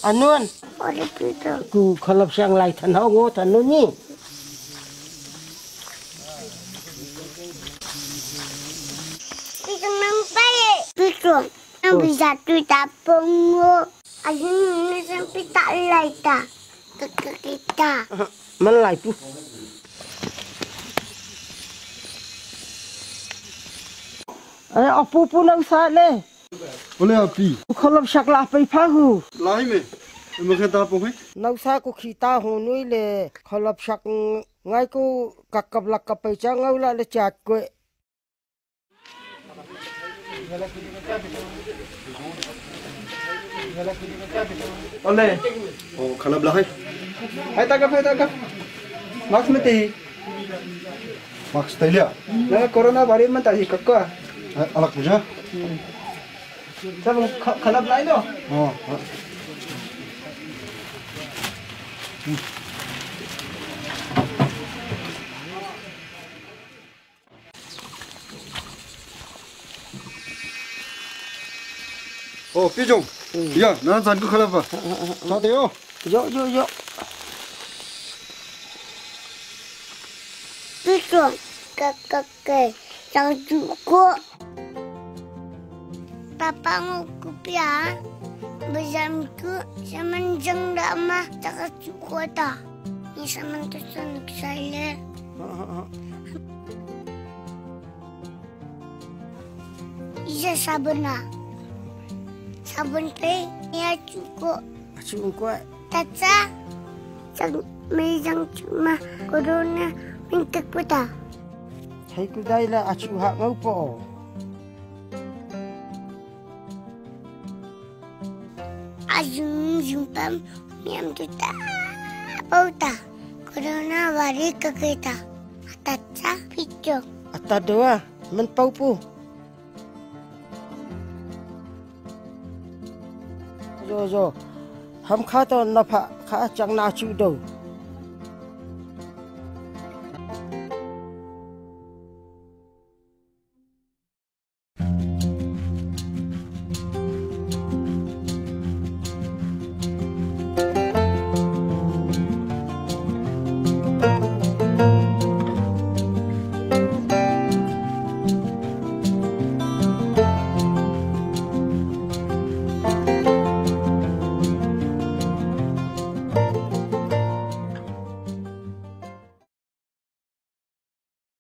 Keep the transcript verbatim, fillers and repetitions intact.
Anuan. Ora pito. Ku kalau siang lai tan hau ngo tan ni. Pito nang paye. Pito. Nang bisa tu tapong ngo. Ayun ni sampai tak lai ta. Kakak kita. Mana lai tu? Eh, apa pun nak usah le. Boleh api. Kalau siang lah pergi pahu. Lain me. Mungkin tak apa eh? Nak usah ku kita hunui le. Kalau siang ngai ku kakap lakap pergi jangan ulah le cat ku. Oleh. Oh, kalau belah hai. Hai tagap, hai tagap. Max mati. Max tayla. Na korona bari man tahi kakka. Alak puja. Sab khalap lai do. Oh. Oh, pijong. Ya, nan san ku khalap ba. Ta deo. Yo yo yo. Pito. Kakak ke. Yang cukup. Papa nguku pia. Bersama ku semenjang dah mah tak cukup dah. Ni sama tu senang saya. Iya sabun lah. Sabun pe ya cukup. Cukup. Tata. Sang mejang cuma korona minta kuda. Hai ku dai la acu hak ngau po. Azum jumpam miam tu tak pauta. Korona bari ke kita. Tata pijo. Ata doa men pau pu. Zo zo. Ham kha to na pha kha chang na chu do.